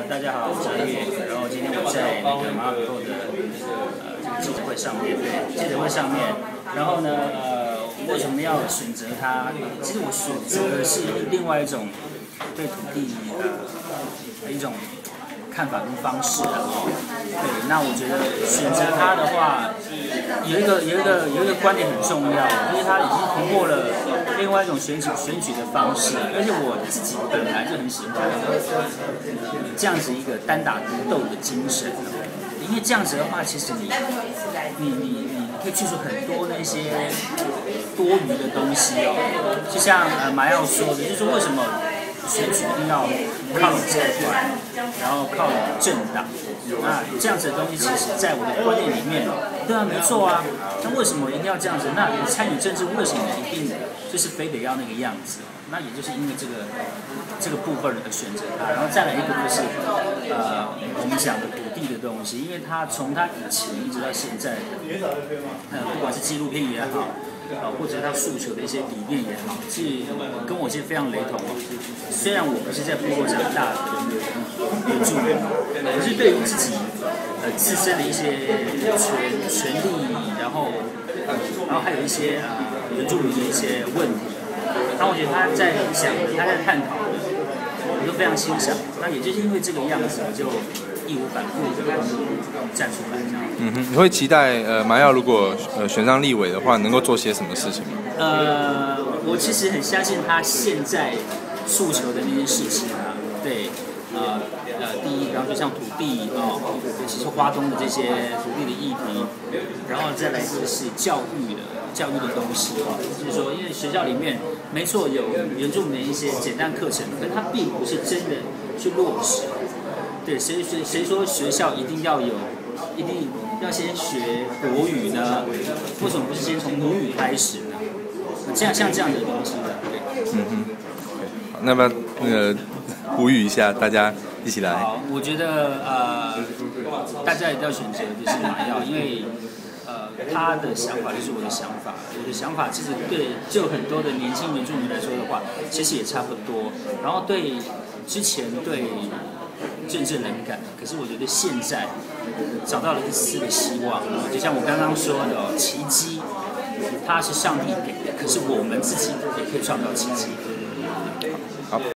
大家好，我是阿月。然后今天我在那个马尔后的这个记者会上面，对，记者会上面。然后呢，为什么要选择它？其实我选择的是另外一种对土地的一种看法跟方式的哦。对，那我觉得选择它的话，有一个观点很重要，因为它已经突破了另外一种选举的方式，而且我自己本来就很喜欢这样子一个单打独斗的精神，因为这样子的话，其实你可以去除很多那些多余的东西哦，就像马耀说的，就是说为什么选举一定要靠社团，然后靠政党，那这样子的东西，其实在我的观念里面，对啊，没错啊。那为什么一定要这样子？那你参与政治为什么一定就是非得要那个样子？那也就是因为这个部分而选择它。然后再来一个就是我们讲的土地的东西，因为它从它以前一直到现在的，不管是纪录片也好。或者他诉求的一些理念也好，是跟我其实非常雷同哦。虽然我不是在部落长大的原住民，可是对于自己自身的一些权利，然后还有一些原住民的一些问题，那我觉得他在想，他在探讨的，我都非常欣赏。那也就是因为这个样子，我就义无反顾的站出来这样。 嗯哼，你会期待马耀如果选上立委的话，能够做些什么事情吗？ 我其实很相信他现在诉求的那些事情啊，对，第一，比方说像土地尤其是花东的这些土地的议题，然后再来就是教育的东西就是说，因为学校里面没错有原住民的一些简单课程，可它并不是真的去落实。对，谁说学校一定要先学国语呢？为什么不是先从母语开始呢？像这样的东西的，对。 嗯哼，好，那么呼吁一下大家一起来。 好，我觉得大家一定要选择就是马耀，因为他的想法就是我的想法，我的想法其实就很多的年轻原住民来说的话，其实也差不多。然后之前对政治冷感，可是我觉得现在找到了一丝的希望。就像我刚刚说的，奇迹它是上帝给的，可是我们自己也可以创造奇迹。 好。